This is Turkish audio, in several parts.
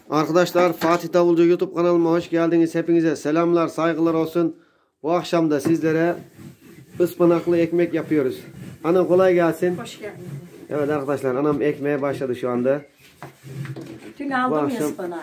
Arkadaşlar Fatih Davulcu YouTube kanalıma hoş geldiniz. Hepinize selamlar, saygılar olsun. Bu akşam da sizlere ıspanaklı ekmek yapıyoruz. Anam kolay gelsin. Hoş geldin. Evet arkadaşlar, anam ekmeğe başladı şu anda. Dün aldım ya ıspanağı.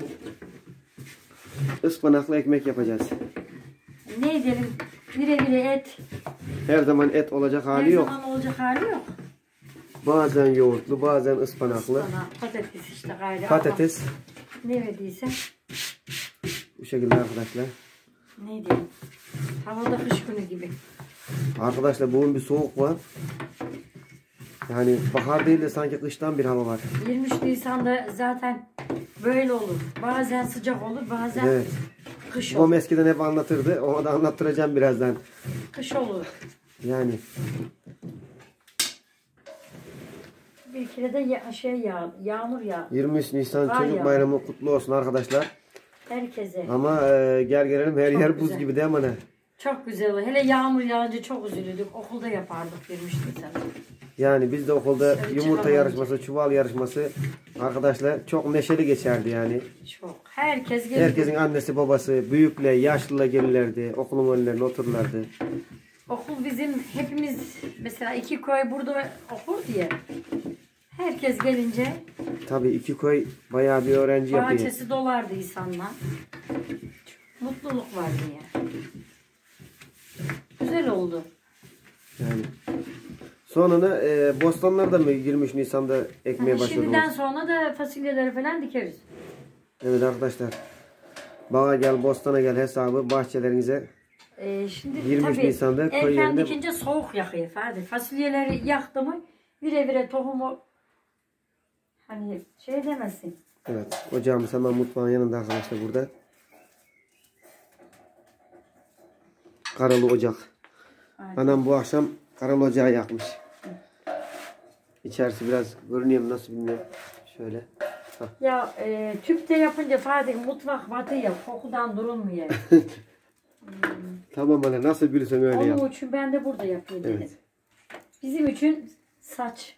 Ispanaklı ekmek yapacağız. Ne edelim? Bire et. Her zaman et olacak hali yok. Her zaman olacak hali yok. Bazen yoğurtlu, bazen ıspanaklı. Ispanak, patates işte gayrı. Patates. Ne verdiyse. Bu şekilde arkadaşlar. Ne diyeyim? Havada kış günü gibi. Arkadaşlar bugün bir soğuk var. Yani bahar değil de sanki kıştan bir hava var. 23 Nisan'da zaten böyle olur. Bazen sıcak olur, bazen evet. Kış Babam olur. eskiden hep anlatırdı. Ona da anlattıracağım birazdan. Kış olur. Yani. Bir kere de yağmur yağ. 23 Nisan Var Çocuk ya. Bayramı kutlu olsun arkadaşlar. Herkese. Ama gel gelelim her Çok yer buz güzel. gibi değil mi ne? Çok güzel olur. Hele yağmur yağınca çok üzülürdük. Okulda yapardık 23 Nisan'da. Yani biz de okulda Dışarı yumurta çıkamayınca. yarışması, çuval yarışması arkadaşlar çok neşeli geçerdi yani. Çok. Herkes gelirdi. Herkesin annesi babası, büyükle, yaşlıla gelirlerdi. Okulun önlerine otururlardı. Okul bizim hepimiz mesela iki köy burada okur diye. Herkes gelince Tabii iki köy bayağı bir öğrenci yapıyor. bahçesi dolardı insanla. Mutluluk vardı ya. Güzel oldu. Yani. Sonra da bostanlarda mı 23 Nisan'da ekmeğe başlıyoruz? Şimdiden sonra da fasulyeleri falan dikeriz. Evet arkadaşlar. Bağa gel, bostana gel hesabı bahçelerinize. Şimdi 23 tabii Nisan'da köy erken yerinde... dikince soğuk yakıyor. Hadi fasulyeleri yaktı mı vire tohumu hani şey demezsin. Evet, ocağımız hemen mutfağın yanında arkadaşlar burada. Karalı ocak. Aynen. Anam bu akşam karalı ocağı yakmış. İçerisi biraz görünüyor mu nasıl bilmiyorum. Şöyle. Hah. Ya tüpte yapınca Fatih mutfak batıyor. Kokudan durulmuyor. Tamam anne nasıl bilirsen öyle yap. Onun için ben de burada yapayım dedim. Evet. Bizim için saç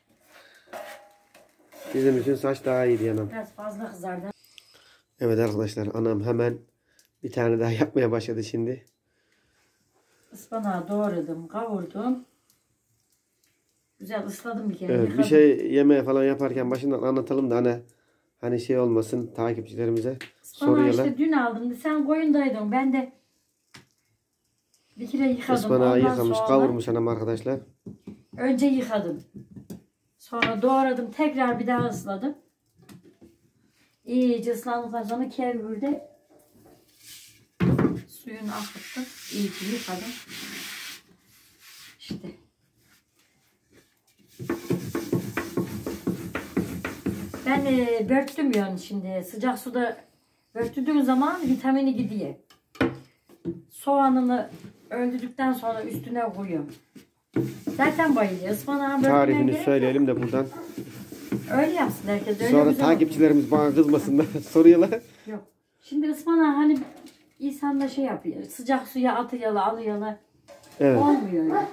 Bizim için saç daha iyi yanım. biraz fazla kızardı. Evet arkadaşlar anam hemen bir tane daha yapmaya başladı şimdi. Ispanağı doğradım, kavurdum. Güzel ısladım bir kere. Evet, yıkadım. bir şey yemeğe falan yaparken başından anlatalım da hani şey olmasın takipçilerimize Ispanağı soruyorlar. işte dün aldım. Sen koyundaydın. Ben de bir kere yıkadım. Ispanağı Ondan yıkamış, sonra kavurmuş anam arkadaşlar. önce yıkadım. Sonra doğradım. Tekrar bir daha ısladım. İyice ıslandıktan sonra kevgirde suyunu akıttım. İyi ki yıkadım. İşte. Ben börttüm yani şimdi. Sıcak suda börttüğün zaman vitamini gidiyor. Soğanını öldürdükten sonra üstüne koyuyorum. Zaten bayılıyor. Ispanağı Tarifini söyleyelim de buradan. Öyle yapsın herkes. Öyle Sonra güzel takipçilerimiz bana kızmasınlar soruyorlar. Yok. Şimdi ıspanağı hani insanlar şey yapıyor. Sıcak suya atıyorlar, alıyorlar. Evet. Olmuyor öyle.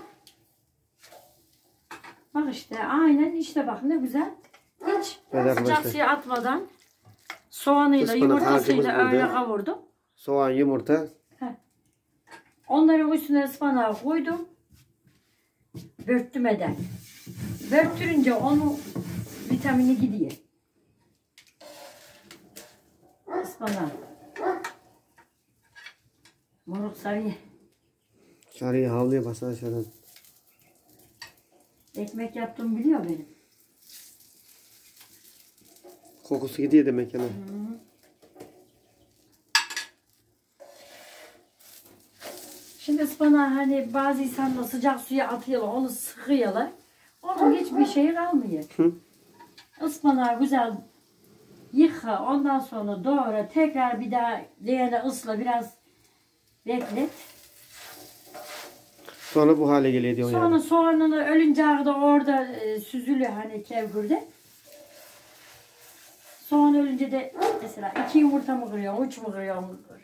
Bak işte aynen işte bak ne güzel. Hiç Evet, sıcak arkadaşlar. suya atmadan soğanıyla Ispanak yumurtasıyla harcımız öyle burada. kavurdum. Soğan, yumurta. Onların üstüne ıspanağı koydum. Börttüm eden. Börttürünce onun vitamini gidiyor. Ispanağı. Moruk sarı. Sarıya havluya basar aşağıdan. Ekmek yaptığımı biliyor benim. Kokusu gidiyor demek yani. Şimdi ıspanağı hani bazı insanlar sıcak suya atıyorlar, onu sıkıyorlar. Onun hiçbir şeyi kalmıyor. Ispanağı güzel yıka, ondan sonra doğra, tekrar bir daha leğene ısla, biraz beklet. Sonra bu hale geliyor diyor Sonra yani. soğanını ölünce da orada süzülüyor hani kevgirde. Soğan ölünce de mesela 2 yumurta mı kırıyor, 3 mü kırıyor?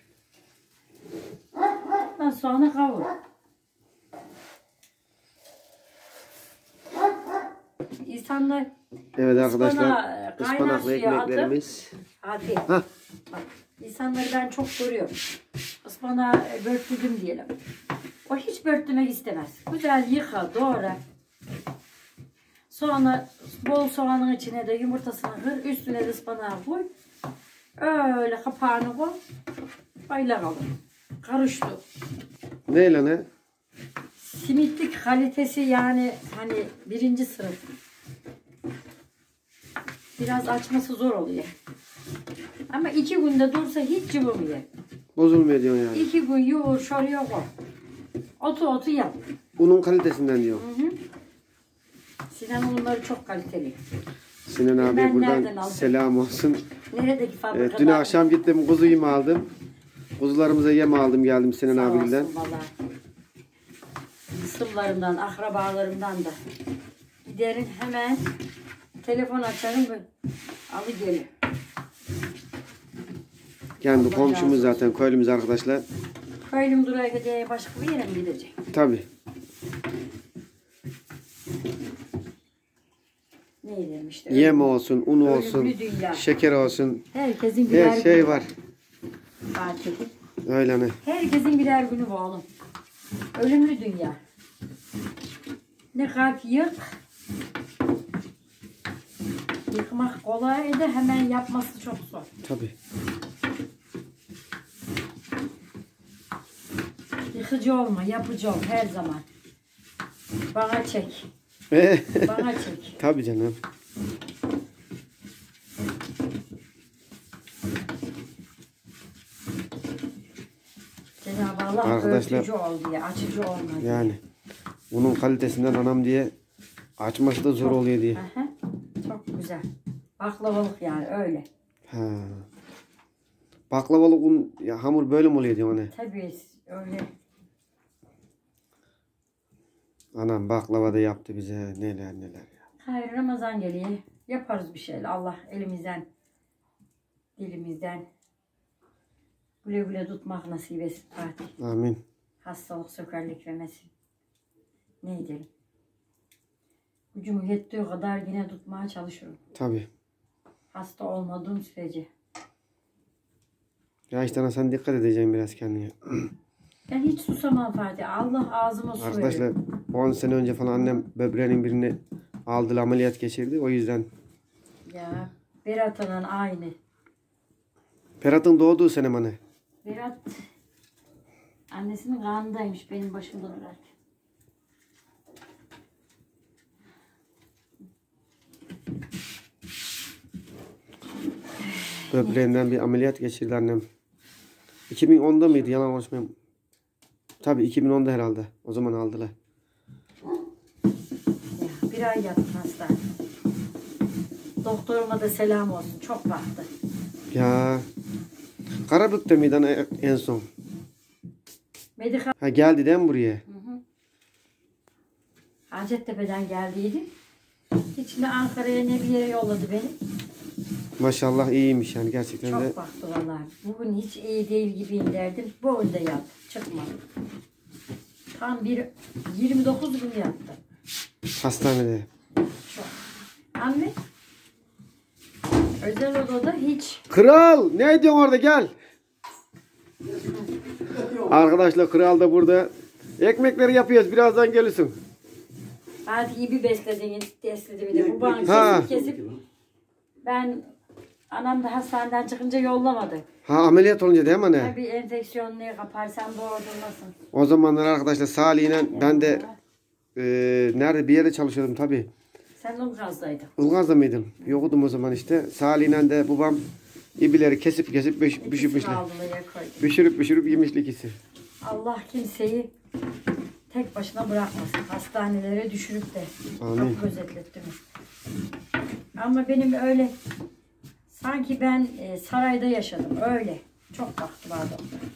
Ondan sonra kavur. İnsanlar Evet arkadaşlar, kaynar ıspanaklı suya ekmeklerimiz. hadi. Hah. Bak, insanları ben çok görüyorum. Ispanağı börtledim diyelim. O hiç börtlemek istemez. Güzel yıka, doğra. Sonra bol soğanın içine de yumurtasını kır. Üstüne de ıspanağı koy. Öyle kapağını koy. Bayla kalın. Karıştı. Neyle ne? Simitlik kalitesi yani hani birinci sınıf. Biraz açması zor oluyor. Ama 2 günde dursa hiç cıvımıyor. Bozulmuyor diyorsun yani. 2 gün yoğur şuraya koy. Otu yap. Unun kalitesinden diyor. Hı hı. Sinan unları çok kaliteli. Sinan abi Ben nereden buradan aldım? selam olsun. Neredeki fabrikada? Evet, dün akşam gittim kuzuyu aldım. Kuzularımıza yem aldım geldim Sinan Sağ abiyle. olsun vallahi. Kısımlarımdan, akrabalarımdan da. Giderin hemen telefon açarım ve alıgelir. Kendi Allah komşumuz razı zaten köylümüz arkadaşlar. Köylüm duraya gideceği başka bir yere mi gidecek? Tabi. Ne diyelim işte. Yem olsun, un Ölümlü olsun, dünya. şeker olsun. Herkesin birer Her şey günü var. Fatih'im. Öyle ne? Herkesin birer günü bu oğlum. Ölümlü dünya. Ne kalp yık. Yıkmak kolay da hemen yapması çok zor. Tabi. Yıkıcı olma, yapıcı ol her zaman. Bana çek. Bana çek. Tabi canım. Cenab-ı Allah Arkadaşlar, örtücü ol diye, açıcı olma diye. Yani bunun kalitesinden anam diye açması da zor oluyor diye. Aha, çok güzel. Baklavalık yani öyle. Ha. Baklavalık un, ya hamur böyle mi oluyor diyor ne? Tabii öyle. Anam baklava da yaptı bize neler neler ya. Hayır Ramazan geliyor. Yaparız bir şeyler. Allah elimizden, dilimizden güle güle tutmak nasip etsin Fatih. Amin. Hastalık sökerlik vermesin. Ne edelim? Gücüm yettiği kadar yine tutmaya çalışırım. Tabi. Hasta olmadığım sürece. Ya işte sen dikkat edeceksin biraz kendine. Ben hiç susamam Fatih. Allah ağzıma su Arkadaşlar verir. 10 sene önce falan annem böbreğinin birini aldı, ameliyat geçirdi. O yüzden. Ya Berat anan aynı. Ferhat'ın doğduğu sene mi anne? Berat annesinin karnındaymış benim başımda durarken. Böbreğinden bir ameliyat geçirdi annem. 2010'da mıydı? Yalan konuşmayayım. Tabii 2010'da herhalde. O zaman aldılar. Ya, bir ay yattım hastanede. Doktoruma da selam olsun. Çok baktı. Ya. Karabük'te miydi anne en son? Medikal Ha geldi değil mi buraya? Hacettepe'den geldiydi. Hiç ne Ankara'ya ne bir yere yolladı beni. Maşallah iyiymiş yani gerçekten de. Çok baktı vallahi. Bugün hiç iyi değil gibiyim derdim. Bu önde yattı. Çıkmadı. Tam 29 gün yattı. Hastanede. Çok. Anne. Özel odada hiç. Kral ne diyorsun orada gel. Arkadaşlar kral da burada. Ekmekleri yapıyoruz birazdan gelirsin. Hadi iyi bir beslediniz. Besledi bir de. Bu bana Ha. kesip ben anam da hastaneden çıkınca yollamadı. Ha ameliyat olunca değil mi anne? Tabii enfeksiyonluğu kaparsan doğurdurmasın. O zamanlar arkadaşlar Salih'le ben de nerede bir yerde çalışıyordum tabii. Sen Ulgaz'daydın. Ilgaz'da mıydım? Yokudum o zaman işte. Salih'le de babam ibileri kesip pişirmişler. Aldılar koydu. Pişirip yemişlik ikisi. Allah kimseyi tek başına bırakmasın. Hastanelere düşürüp de. Amin. Çok gözetlettiniz. Ama benim öyle sanki ben sarayda yaşadım. Öyle. Çok baktı vardı.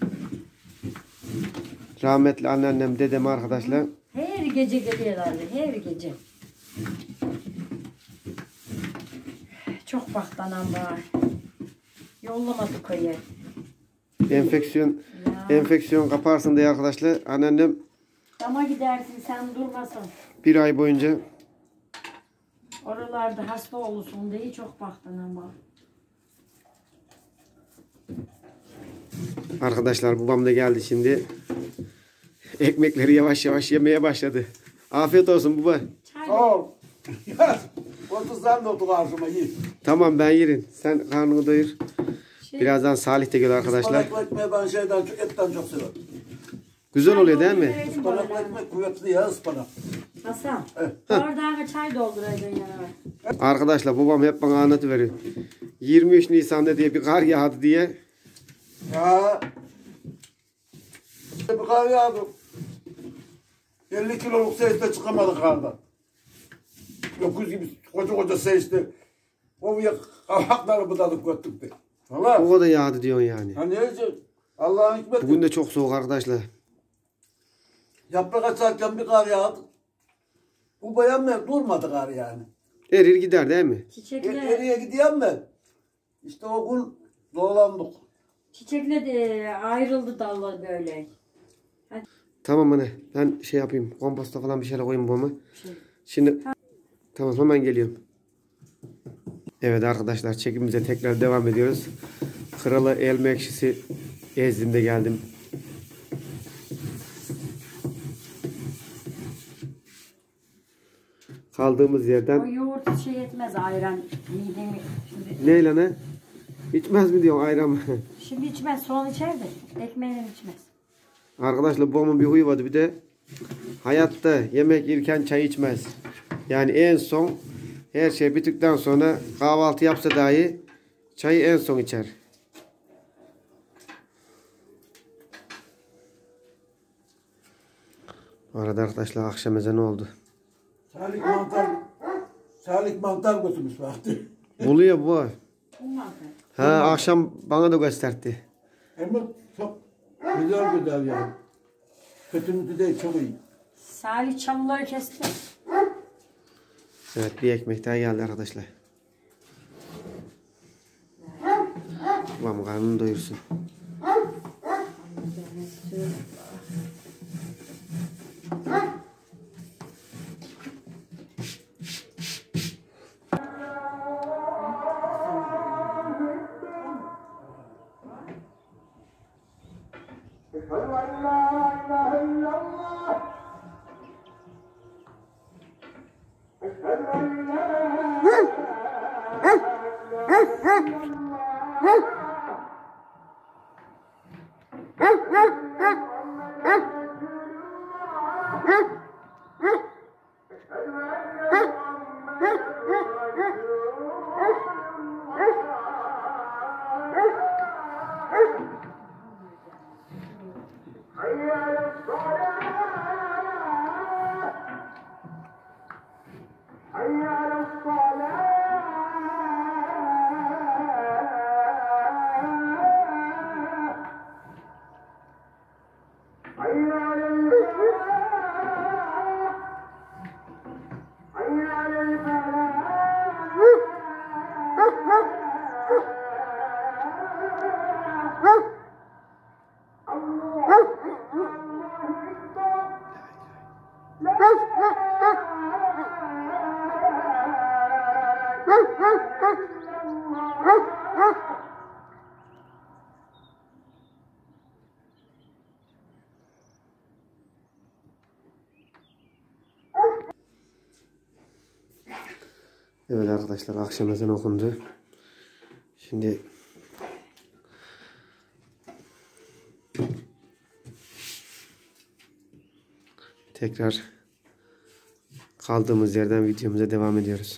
Rahmetli anneannem, dedem arkadaşlar. Her gece geliyorlardı. Her gece. Çok baktı anam bana. Yollamadı köye. Enfeksiyon Ya. enfeksiyon kaparsın diye arkadaşlar. Anneannem Dama gidersin sen durmasın. bir ay boyunca Oralarda hasta olursun diye çok baktın ama. Arkadaşlar babam da geldi şimdi. Ekmekleri yavaş yavaş yemeye başladı. Afiyet olsun baba. Çay Sağ ol. Otur sen de otur ağzıma ye. Tamam ben yerim. Sen karnını doyur. şey, Birazdan Salih de gelir arkadaşlar. Ispanaklı ekmeği ben şeyden çok, etten çok severim. Güzel oluyor değil mi? dolduraydın Ispanaklı bana. ekmek kuvvetli ya ıspanak. Hasan. Bardağa çay dolduraydın yanına. Arkadaşlar babam hep bana anlatıveriyor. 23 Nisan'da diye bir kar yağdı diye. Ya. Bir kar yağdı. 50 kiloluk seyiste çıkamadı kardan. 9 gibi koca koca seyiste. O bir kavakları budadık göttük de. Valla. O kadar yağdı diyorsun yani. Ha neyse. Allah'ın hikmeti. Bugün de çok soğuk arkadaşlar. Yaprak açarken bir kar yağdı. Bu bayan durmadı kar yani. Erir gider değil mi? Çiçekle, Nereye gidiyorum ben? İşte o gün dolandık. çiçekle de ayrıldı dallar böyle. Tamam anne. Ben şey yapayım. Komposta falan bir şeyler koyayım babama. Şey. Şimdi tamam hemen geliyorum. Evet arkadaşlar çekimimize tekrar devam ediyoruz. Kralı elma ekşisi ezdiğimde geldim. Kaldığımız O yerden yoğurt şey etmez ayran midemi. neyle ne? İçmez mi diyorsun ayran mı? Şimdi içmez, soğan içer de ekmeğiyle içmez. Arkadaşlar babamın bir huyu vardı bir de hayatta yemek yerken çay içmez. Yani en son her şey bittikten sonra kahvaltı yapsa dahi çayı en son içer. Bu arada arkadaşlar akşam ezanı oldu. Salih mantar götürmüş vakti. Buluyor bu. Olmaz mı? Ha akşam bana da gösterdi. Ama çok güzel güzel yani. Kötü mütü değil, çok iyi. Salih çamurları kesti. Evet bir ekmek daha geldi arkadaşlar. Babam karnını doyursun. Evet arkadaşlar akşam ezanı okundu. Şimdi tekrar kaldığımız yerden videomuza devam ediyoruz.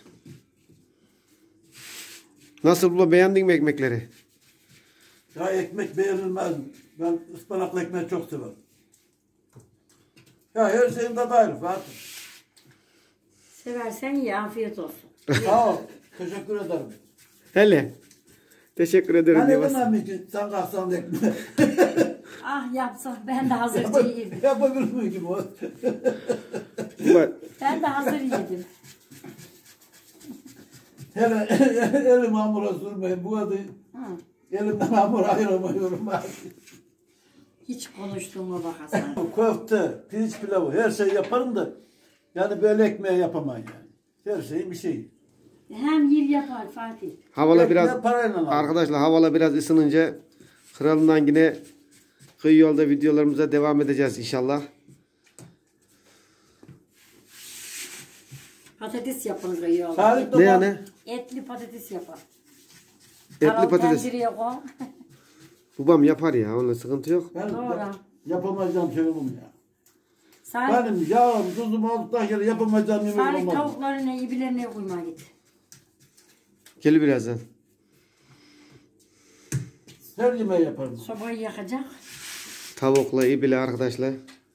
Nasıl bula beğendin mi ekmekleri? Ya ekmek beğenilmez mi? Ben ıspanaklı ekmeği çok severim. Ya her şeyin tadı ayrı Fatih. Seversen ye, afiyet olsun. Sağ ol. Teşekkür ederim. Hele. Teşekkür ederim. Hani Yavuz. demem ki sen kalksan da ekmeği. Ah yapsa ben de hazırca yedim. Yapabilir miyim ki bu? Ulan, Ben de hazır yedim. Hele elim hamura sürmeyin. Bu adı Hı. elimden hamur ayıramıyorum. Hiç konuştuğuma bak Hasan. Köfte, pirinç pilavı her şeyi yaparım da yani böyle ekmeği yapamam yani. Her şeyin bir şeyi. Hem yer yapar Fatih. Havala biraz Ne parayla al. arkadaşlar havala biraz ısınınca kralından yine kıyı yolda videolarımıza devam edeceğiz inşallah. Patates yapın kıyıyor. Salih de Ne bak- yani? Etli patates yapar. Etli Karal patates. tencereye koy. Babam yapar ya, onunla sıkıntı yok. Ben Doğru. yapamayacağım şey oğlum ya. Salih, Benim yağım, tuzum olduktan sonra yapamayacağım yemek Salih olmaz. tavuklarına, ibilerine koyma git. Gel birazdan. Her yemeği yaparım. Sobayı yakacak. Tavukla, ibile arkadaşlar.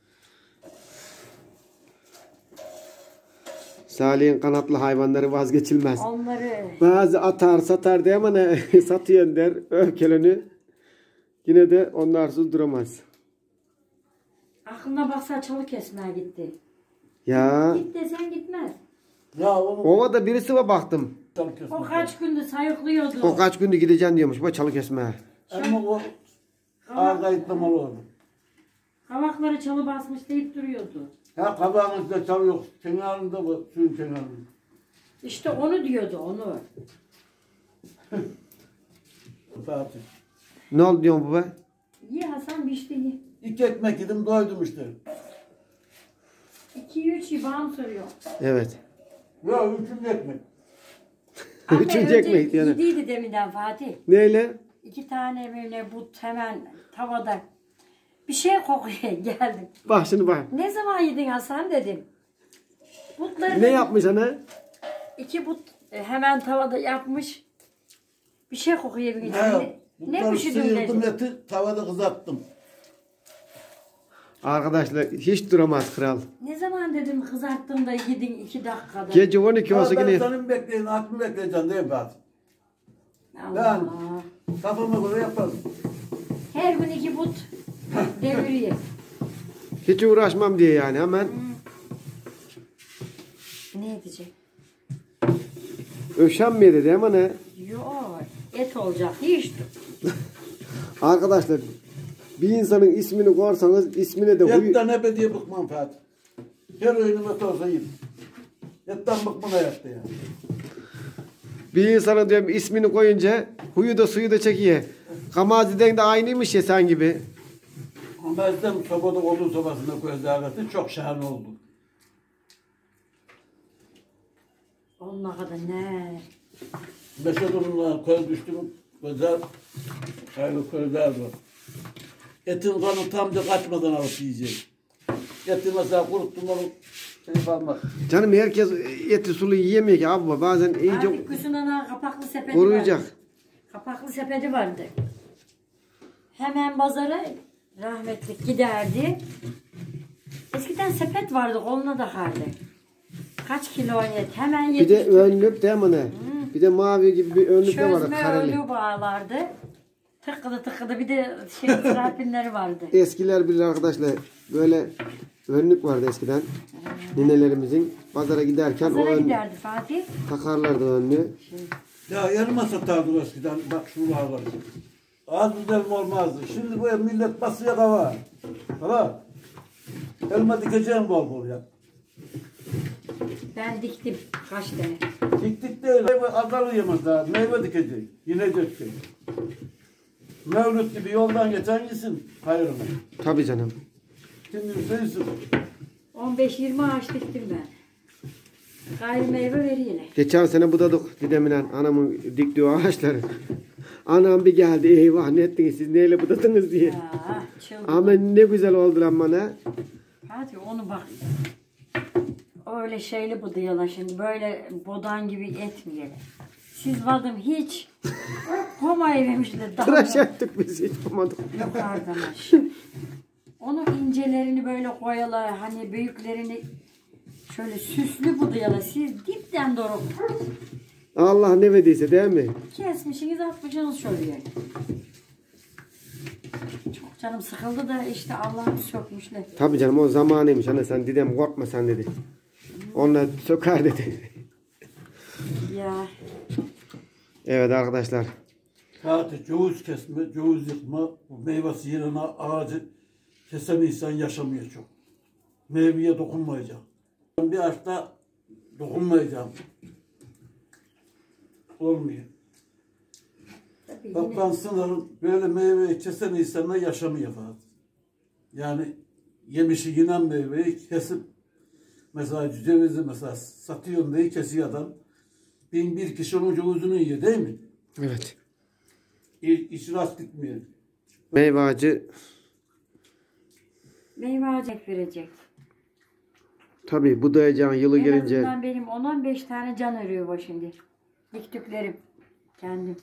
Salih'in kanatlı hayvanları vazgeçilmez. Onları Bazı atar satar diye ama ne satıyorsun der öfkeleni. Yine de onlarsız duramaz. aklına baksa çalı kesmeye gitti. Ya Git desen gitmez. Ya onu ovada birisi var baktım. O kaç gündür sayıklıyordu. O kaç gündür gideceksin diyormuş. Bak çalı kesmeye. Ama o ağır kayıtlamalı oldu. Kavakları çalı basmış deyip duruyordu. Ya kabağınızda çal yok. Kenarında bu suyun kenarında. İşte onu diyordu onu. Fatih. Ne oldu diyorsun baba? Ye Hasan pişti ye. 2 ekmek yedim doydum işte. 2-3 ibam soruyor. Evet. Ya 3. ekmek. Anne Üçüncü önce ekmek yani. yediydi deminden Fatih. Neyle? 2 tane böyle but hemen tavada. Bir şey kokuyor geldim. Bak şimdi bak. Ne zaman yedin Hasan dedim. Butları Ne yapmış ana? 2 but hemen tavada yapmış. Bir şey kokuyor bir Ya, Ne bunları pişirdin sıyırdım dedim. eti tavada kızarttım. Arkadaşlar hiç duramaz kral. Ne zaman dedim kızarttığında yedin 2 dakikada. Gece 12 olsa Ben yine. senin bekleyin, aklını bekleyeceksin değil mi Fatih? Allah. Kafama göre yaparım. Her gün 2 but deviriyor. Hiç uğraşmam diye yani hemen Ne edecek? öşenmeye dedi ama ne? Yok et olacak hiç. Arkadaşlar bir insanın ismini korsanız ismine de huy... Etten ebediye bıkmam Fatih. Her öğünüm et olsa yiyeyim. Etten bıkmam hayatta ya. Bir insanın diyorum ismini koyunca huyu da suyu da çekiyor. Kamaziden de aynıymış ya sen gibi. Ama ezden sobada odun sobasında koyacağım çok şahane oldu. Onunla kadar ne? Beş odunla koy düştüm. Koyacağım. Hayırlı koyacağım. Etin kanı tam da kaçmadan alıp yiyeceğim. Eti mesela kuruttum onu şey almak. Canım herkes eti sulu yiyemiyor ki abi bazen iyice Artık Gülsün'ün kapaklı sepeti koruyacak. vardı. Kapaklı sepeti vardı. Hemen pazara rahmetlik giderdi. Eskiden sepet vardı koluna takardı. Kaç kilo et hemen Bir de yetişti. önlük değil mi ne? Bir de mavi gibi bir önlük de var Çözme kareli. ölü bağlardı. Tıkıdı tıkıdı bir de trapinleri vardı. Eskiler bilir arkadaşlar böyle önlük vardı eskiden. Ninelerimizin pazara giderken o Pazara ön giderdi Fatih. takarlardı önlüğü. Ya elma satardı eskiden bak şu bağlar. Az güzel olmazdı. Şimdi bu millet basıyor kava. Tamam. Elma dikeceğim bol bol ya. Ben diktim kaç tane. Diktik değil. Meyve azalıyamaz daha. Meyve dikecek. Yine dökecek. Mevlüt gibi yoldan geçen gitsin. Hayır mı? Tabii canım. Şimdi söylesin. 15-20 ağaç diktim ben. Gayrı meyve veriyle. Geçen sene budadık dedemle anamın diktiği ağaçları. Anam bir geldi eyvah ne ettiniz siz neyle budadınız diye. Ya, çılgın. Ama ne güzel oldu lan bana. Hadi onu bak. Öyle şeyli bu diyorlar şimdi. Böyle bodan gibi etmeyelim. Siz vadım hiç koma yememişler. Tıraş ettik biz hiç olmadık. Yukarıdan aşağı. Onun incelerini böyle koyalar. Hani büyüklerini şöyle süslü budayalar. Siz dipten doğru Allah ne verdiyse değil mi? kesmişsiniz atmışsınız şöyle. Çok canım sıkıldı da işte Allah'ım sökmüşler. Tabii canım o zamanıymış. Hani sen dedem korkma sen dedi. Onlar söker dedi. Ya Evet arkadaşlar. Fatih ceviz kesme, ceviz yıkma, bu meyvesi yerine ağacı kesen insan yaşamıyor çok. Meyveye dokunmayacak. Bir ağaçta dokunmayacağım. olmuyor. Tabii Bak yine- ben sanırım böyle meyveyi kesen insanlar yaşamıyor falan. Yani yemişi yenen meyveyi kesip mesela cevizi mesela satıyorum diye kesiyor adam. Bin bir kişi onun cevizini yiyor değil mi? Evet. İç rast gitmiyor. Meyve ağacı Meyve ağacı verecek. tabii budayacağın yılı En gelince azından benim 10-15 tane can örüyor bu şimdi. Diktiklerim. Kendim.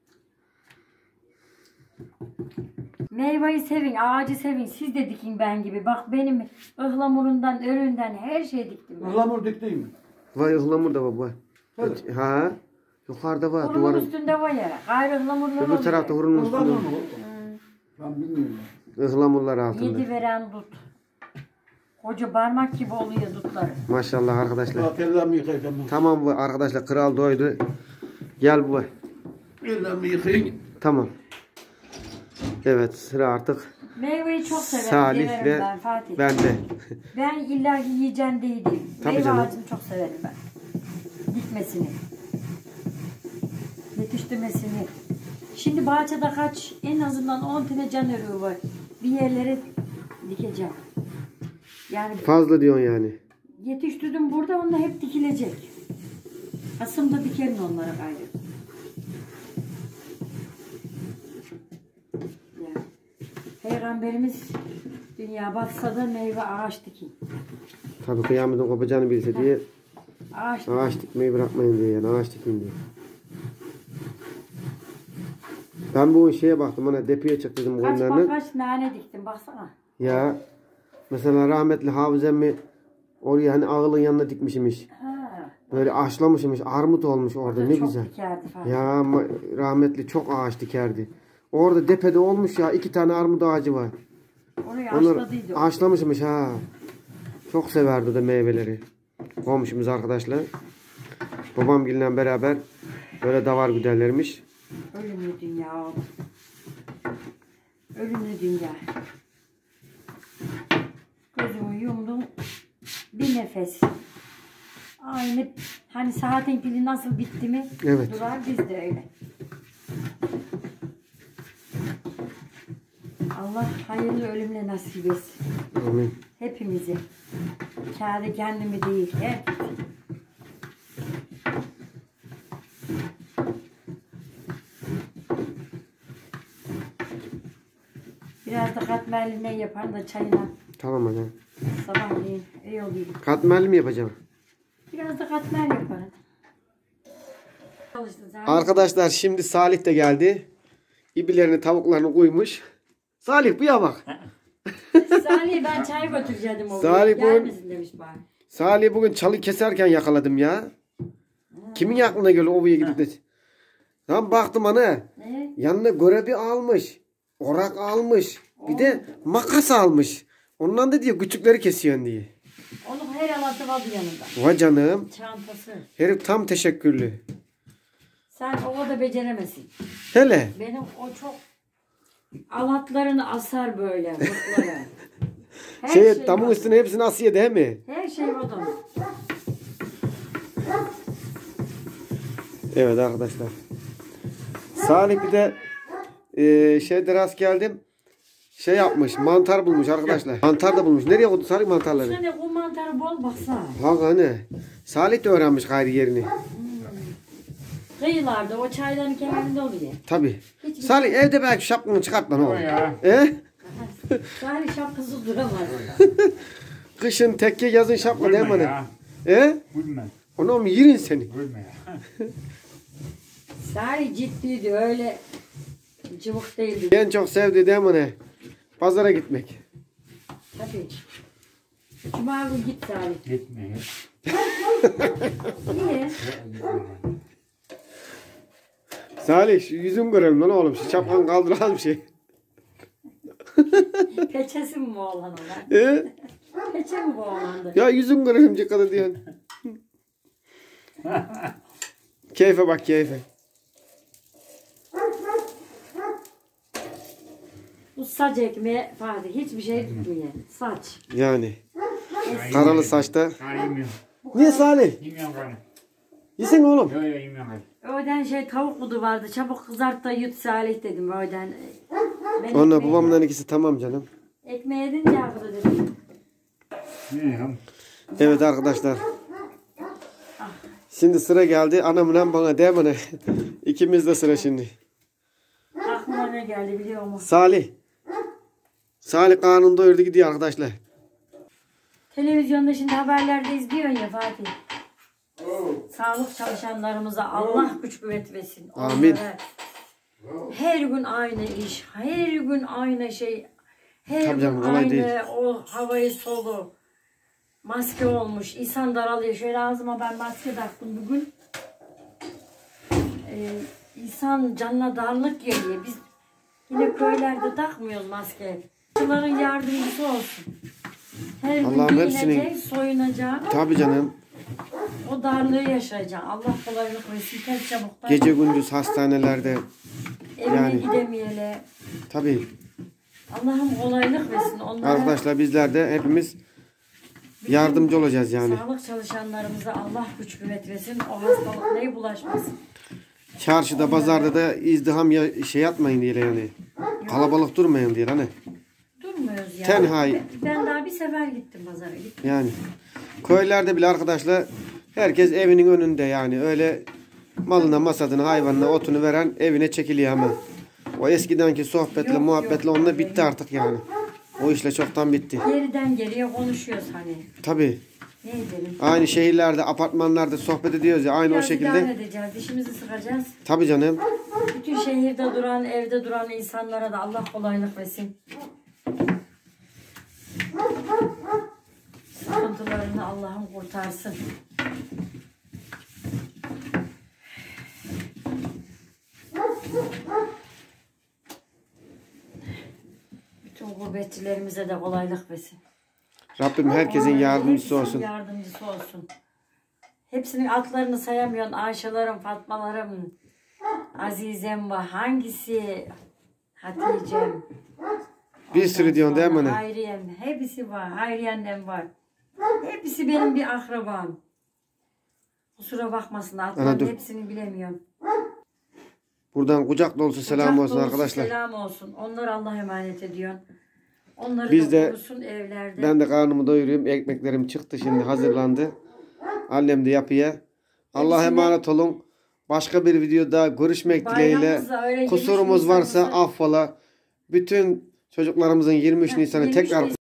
Meyveyi sevin, ağacı sevin. Siz de dikin ben gibi. Bak benim ıhlamurundan, öründen her şey diktim ben. Ihlamur dik değil mi? vay ıhlamur da var vay. Tabii. Ha. Yukarıda var Hurunun duvarın. üstünde var ya. Gayrı ıhlamurlar Öbür tarafta hurunun Ihlamur üstünde. mu? Ben bilmiyorum. Ihlamurlar altında. 7 veren dut. Koca parmak gibi oluyor dutları. Maşallah arkadaşlar. Bak ellerimi yıkayacağım. Tamam bu arkadaşlar kral doydu. Gel bu. Ellerimi yıkayayım. Tamam. Evet sıra artık Meyveyi çok severim. Salih'le Severim ben Fatih. bende. Ben illa yiyeceğim değil. Tabii Meyve canım. ağacını çok severim ben. Dikmesini. Yetiştirmesini. Şimdi bahçede kaç en azından 10 tane can örüğü var. Bir yerlere dikeceğim. Yani Fazla diyorsun yani. yetiştirdim burada onlar hep dikilecek. Kasım'da dikerim onlara gayrı. Yani. Peygamberimiz dünya baksa da meyve ağaç dikin. Tabii kıyametin kopacağını bilse diye Ağaç dikin. ağaç dikmeyi bırakmayın diye yani ağaç dikin diye. Ben bu şeye baktım hani depiye çıktım Kaç koyunlarını. kaç nane diktim baksana. Ya mesela rahmetli Hafız emmi oraya hani ağılın yanına dikmişmiş. Ha. Böyle ağaçlamışmış. Armut olmuş orada ne çok güzel. dikerdi falan. Ya rahmetli çok ağaç dikerdi. Orada depede olmuş ya 2 tane armut ağacı var. Orayı Onlar açladıydı. ağaçlamışmış ha. Çok severdi o da meyveleri. Komşumuz arkadaşlar. Babamgille beraber böyle davar güderlermiş. Ölümlü dünya oğlum. Ölümlü dünya. Gözümü yumdum. Bir nefes. Aynı hani saatin pili nasıl bitti mi? Evet. Durar biz de öyle. Allah hayırlı ölümle nasip etsin. Amin. Hepimizi. Kârı kendimi değil. Herkesi. Biraz da katmerli ne yaparım da çayına Tamam hadi. sabahleyin iyi oluyor. Katmerli mi yapacağım? Biraz da katmer yaparım. Çalıştın sen. Arkadaşlar şimdi Salih de geldi. İbilerini tavuklarını koymuş. Salih bu ya bak. Salih ben çay götüreceğim o Salih gün. bu- Gelmesin demiş bana. Salih bugün çalı keserken yakaladım ya. Kimin aklına geliyor ovaya gidip de. Tam baktım ana. Ne? Yanına görebi almış. Orak almış. Bir de makas almış. Ondan da diyor küçükleri kesiyorsun diye. Onun her alatı vardı yanında. Vay canım. Çantası. Herif tam teşekkürlü. Sen o da beceremezsin. Hele. Benim o çok alatlarını asar böyle. Mutlara. Her Damın var. üstüne hepsini asıyor değil mi? Her şey var da. Evet arkadaşlar. Salih bir de şeyde rast geldim. Şey yapmış. Mantar bulmuş arkadaşlar. Mantar da bulmuş. Nereye koydu Salih mantarları? Sen de bu mantarı bol baksana. Bak hani. Salih de öğrenmiş gayri yerini. Kıyılarda o çayların kenarında oluyor. Tabi. Salih evde belki şapkını çıkart lan oğlum. Salih şapkası duramaz orada. Kışın tekke yazın şapka değil mi? Vurma Hani? ya. Vurma. Onu yirin seni. Vurma ya. Salih ciddiydi öyle cıvık değildi. En çok sevdiği değil mi? Hani? Pazara gitmek. Tabii. Cuma günü git Salih. Gitme ya. Niye? Salih şu yüzün görelim lan oğlum. Şu şapkanı kaldıralım şey. Peçesi mi bu oğlan olan? Peçe mi bu oğlandı? Ya yüzün görelim dikkat ediyorsun. Keyfe bak keyfe. Bu saç ekmeği Fatih hiçbir şey tutmuyor. Saç. Yani. Karalı saçta. Ha yemiyorum. Niye Salih? Yemiyorum ben. Yesin oğlum. Yok yok yemiyorum ben. Öğlen tavuk budu vardı. Çabuk kızart da yut Salih dedim öğlen. Onunla babamdan ikisi tamam canım. Ekmeği edince aklı dedim. Evet arkadaşlar. Şimdi sıra geldi anamla bana değil mi? İkimiz de sıra şimdi. Aklıma ne geldi biliyor musun? Salih. Salih karnını doyurdu gidiyor arkadaşlar. Televizyonda şimdi haberlerde izliyorsun ya Fatih. Sağlık çalışanlarımıza Allah güç kuvvet versin. Amin. Onlara her gün aynı iş, her gün aynı şey, her Tabii gün canım, kolay aynı değil. o havayı solu. Maske olmuş, insan daralıyor. Şöyle ağzıma ben maske taktım bugün. İnsan canına darlık geliyor. Biz yine köylerde takmıyoruz maske. Bunların yardımcısı olsun. Her gün Allah'ım giyinecek, hepsinin- soyunacak. Tabii canım. O darlığı yaşayacak. Allah kolaylık versin. Tez çabuk da Gece gündüz hastanelerde. evine yani. gidemeyele. Tabii. Allah'ım kolaylık versin. Onlara Arkadaşlar bizler de hepimiz yardımcı olacağız yani. sağlık çalışanlarımıza Allah güç kuvvet versin. O hastalık neye bulaşmasın. Çarşıda, pazarda da izdiham şey yapmayın diye yani. Kalabalık durmayın diye hani. Durmuyoruz ya. Tenhai. Ben daha bir sefer gittim pazara. Gittim. Yani köylerde bile arkadaşlar herkes evinin önünde yani öyle malına, masadına, hayvanına, otunu veren evine çekiliyor hemen. O eskidenki sohbetle, Yok, muhabbetle yok. onunla bitti artık yani. O işle çoktan bitti. Geriden geriye konuşuyoruz hani. Tabii. Ne edelim? Aynı şehirlerde, apartmanlarda sohbet ediyoruz ya aynı o Biraz idare şekilde. edeceğiz. Dişimizi sıkacağız. Tabii canım. Bütün şehirde duran, evde duran insanlara da Allah kolaylık versin. Sıkıntılarını Allah'ım kurtarsın. Bütün gurbetçilerimize de kolaylık versin. Rabbim herkesin yardımcısı Hepsinin olsun. yardımcısı olsun. Hepsinin adlarını sayamıyorsun. Ayşe'lerim, Fatma'larım, Azizem var. Hangisi? Hatice'm. Bir sürü diyorsun değil mi anne? Hayriyem. Hepsi var. Hayriye'm var. Hepsi benim bir akrabam. Kusura bakmasın. Ana Adlarının dur. hepsini bilemiyorum. Buradan kucak dolusu selam Kucak olsun dolusu arkadaşlar. Selam olsun. Onları Allah emanet ediyorsun. Onları Biz da de- korusun evlerde. Ben de karnımı doyuruyorum. Ekmeklerim çıktı şimdi hazırlandı. Annem de yapıyor. Allah'a Hepsine- emanet olun. Başka bir videoda görüşmek dileğiyle. Bayramımızda öyle Kusurumuz 23 varsa Nisan'ımızda- affola. Bütün çocuklarımızın 23 Nisan'ı 23 tekrar